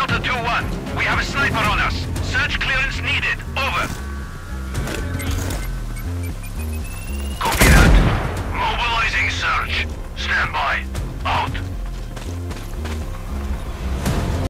Delta 2-1. We have a sniper on us. Search clearance needed. Over. Copy that. Mobilizing search. Stand by.